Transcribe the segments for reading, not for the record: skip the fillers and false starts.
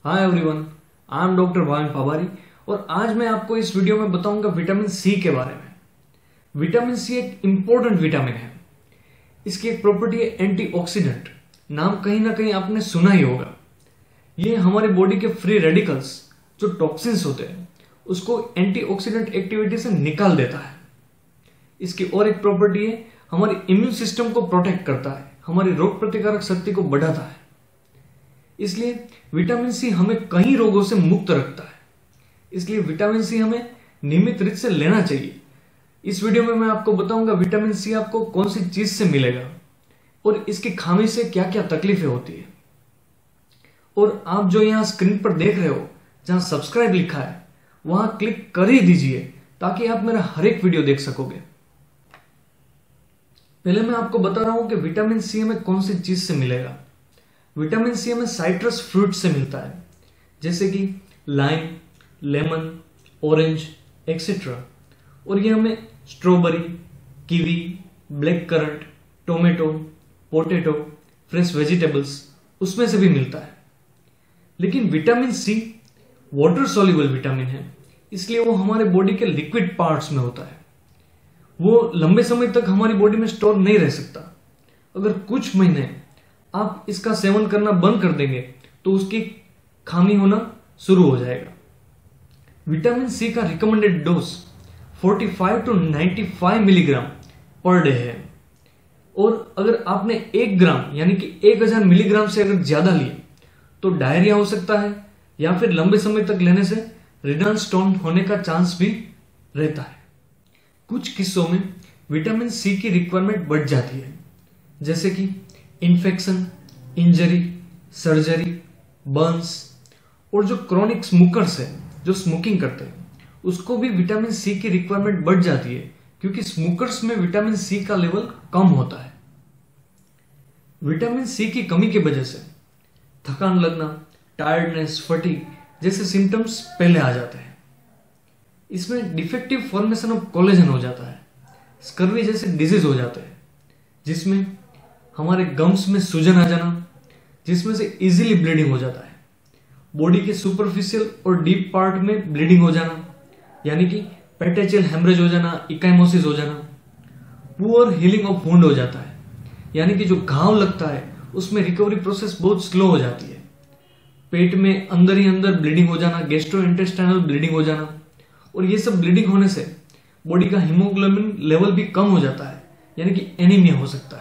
Hi everyone, I am doctor Bhavin Pawari और आज मैं आपको इस वीडियो में बताऊंगा विटामिन सी के बारे में। विटामिन सी एक इंपॉर्टेंट विटामिन है। इसकी एक प्रॉपर्टी है एंटीऑक्सीडेंट। नाम कहीं ना कहीं आपने सुना ही होगा। ये हमारी बॉडी के फ्री रेडिकल्स जो टॉक्सिन्स होते हैं उसको एंटीऑक्सीडेंट एक्टिविटी से निकाल देता है। इसकी और एक प्रॉपर्टी है, हमारी इम्यून सिस्टम को प्रोटेक्ट करता है, हमारी रोग प्रतिकारक शक्ति को बढ़ाता है। इसलिए विटामिन सी हमें कई रोगों से मुक्त रखता है। इसलिए विटामिन सी हमें नियमित रूप से लेना चाहिए। इस वीडियो में मैं आपको बताऊंगा विटामिन सी आपको कौन सी चीज से मिलेगा और इसकी खामी से क्या क्या तकलीफें होती है। और आप जो यहां स्क्रीन पर देख रहे हो, जहां सब्सक्राइब लिखा है, वहां क्लिक कर ही दीजिए ताकि आप मेरा हर एक वीडियो देख सकोगे। पहले मैं आपको बता रहा हूं कि विटामिन सी हमें कौन सी चीज से मिलेगा। विटामिन सी हमें साइट्रस फ्रूट से मिलता है, जैसे कि लाइम, लेमन, ऑरेंज एक्सेट्रा। और ये हमें strawberry, kiwi, black currant, tomato, potato, fresh vegetables उसमें से भी मिलता है। लेकिन vitamin C water soluble vitamin है, इसलिए वो हमारे बॉडी के लिक्विड पार्ट्स में होता है। वो लंबे समय तक हमारी बॉडी में स्टोर नहीं रह सकता। अगर कुछ महीने आप इसका सेवन करना बंद कर देंगे तो उसकी खामी होना शुरू हो जाएगा। विटामिन सी का recommended dose 45 to 95 milligram per day है। और अगर आपने 1 ग्राम यानी कि 1000 मिलीग्राम से अगर ज्यादा लिए तो डायरिया हो सकता है या फिर लंबे समय तक लेने से रिनल स्टोन होने का चांस भी रहता है। कुछ किस्सों में विटामिन सी की रिक्वायरमेंट बढ़ जाती है, जैसे कि इन्फेक्शन, इंजरी, सर्जरी, बर्न्स। और जो क्रॉनिक स्मोकर्स है, जो स्मोकिंग करते हैं, उसको भी विटामिन सी की रिक्वायरमेंट बढ़ जाती है क्योंकि स्मोकर्स में विटामिन सी का लेवल कम होता है। विटामिन सी की कमी की वजह से थकान लगना, टायर्डनेस, फटीग जैसे सिम्टम्स पहले आ जाते हैं। इसमें डिफेक्टिव फॉर्मेशन ऑफ कोलेजन हो जाता है, स्कर्वी जैसे डिजीज हो जाते हैं, जिसमें हमारे गम्स में सूजन आ जाना, जिसमें से इजीली ब्लीडिंग हो जाता है। बॉडी के सुपरफिशियल और डीप पार्ट में ब्लीडिंग हो जाना, यानी कि पेटेचियल हेमरेज हो जाना, इकाइमोसिस हो जाना। पुअर हीलिंग ऑफ वुंड हो जाता है, यानी कि जो घाव लगता है उसमें रिकवरी प्रोसेस बहुत स्लो हो जाती है। पेट में अंदर ही अंदर ब्लीडिंग हो जाना, गैस्ट्रोइंटेस्टाइनल ब्लीडिंग हो जाना। और ये सब ब्लीडिंग होने से बॉडी का हीमोग्लोबिन लेवल भी कम हो जाता है, यानी कि एनीमिया हो सकता है।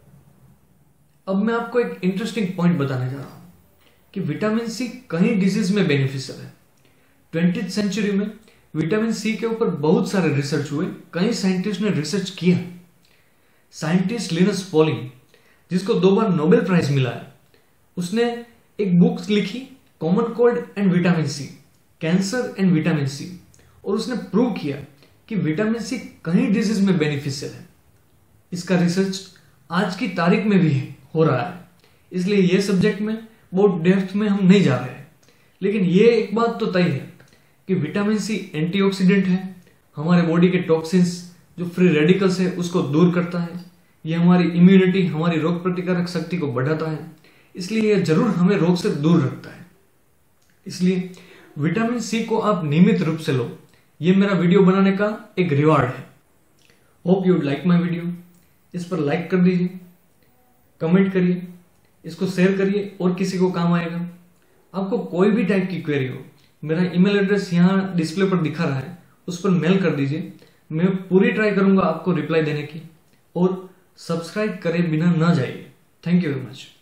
अब मैं आपको एक इंटरेस्टिंग पॉइंट बताने जा रहा हूं कि विटामिन सी कई डिजीज में बेनिफिशियल है। 20th सेंचुरी में विटामिन सी के ऊपर बहुत सारे रिसर्च हुए, कई साइंटिस्ट ने रिसर्च किया। साइंटिस्ट लिनस पॉलिंग, जिसको 2 बार नोबेल प्राइज मिला है, उसने एक बुक लिखी, common cold and vitamin C, cancer and vitamin C. और उसने प्रूव किया कि विटामिन सी कई डिजीज में बेनिफिशियल है। इसका रिसर्च आज की तारीख में भी हो रहा है, इसलिए यह सब्जेक्ट में बहुत डेप्थ में हम नहीं जा रहे हैं। लेकिन यह एक बात तो तय है कि विटामिन सी एंटीऑक्सीडेंट है, हमारे बॉडी के टॉक्सिन्स जो फ्री रेडिकल्स है उसको दूर करता है। यह हमारी इम्यूनिटी, हमारी रोग प्रतिकारक शक्ति को बढ़ाता है, इसलिए यह जरूर हमें रोग से दूर रखता है। इसलिए विटामिन सी को आप नियमित रूप से लो। यह मेरा वीडियो बनाने का एक रिवार्ड है। Hope you like my video. इस पर लाइक कर दीजिए, कमेंट करिए, इसको शेयर करिए और किसी को काम आएगा। आपको कोई भी टाइप की क्वेरी हो, मेरा ईमेल एड्रेस यहाँ डिस्प्ले पर दिखा रहा है, उस पर मेल कर दीजिए। मैं पूरी ट्राई करूंगा आपको रिप्लाई देने की। और सब्सक्राइब करे बिना ना जाइए। Thank you very much.